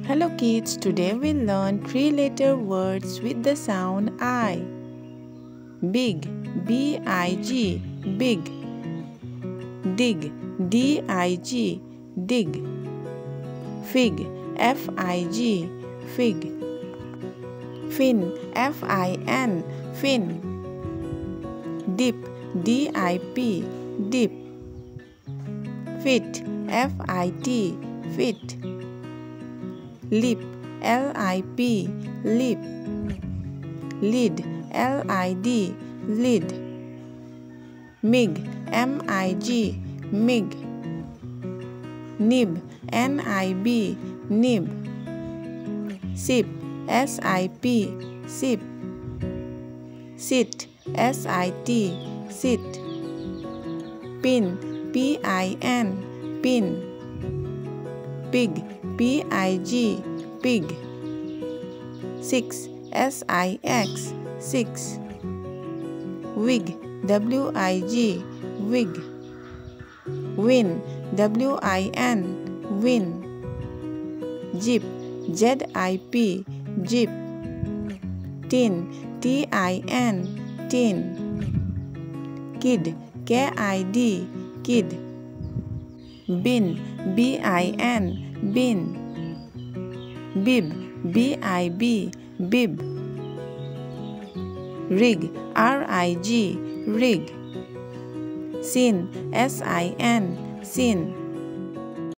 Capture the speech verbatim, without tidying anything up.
Hello kids, today we'll learn three-letter words with the sound I. Big, B I G, big. Dig, D I G, dig. Fig, F I G, fig. Fin, F I N, fin. Dip, D I P, dip. Fit, F I T, fit. Lip, L I P, lip. Lid, L I D, lid. Mig, M I G, mig. Nib, N I B, nib. Sip, S I P, sip. Sit, S I T, sit. Pin, P I N, pin. Pig, P I G, pig. Six, S I X, six. Wig, W I G, wig. Win, W I N, win. Jip, Z I P, jip. Tin, T I N, tin. Kid, K I D, kid. Bin, B I N, bin. Bib, B I B, bib. Rig, R I G, rig. Sin, S I N, sin.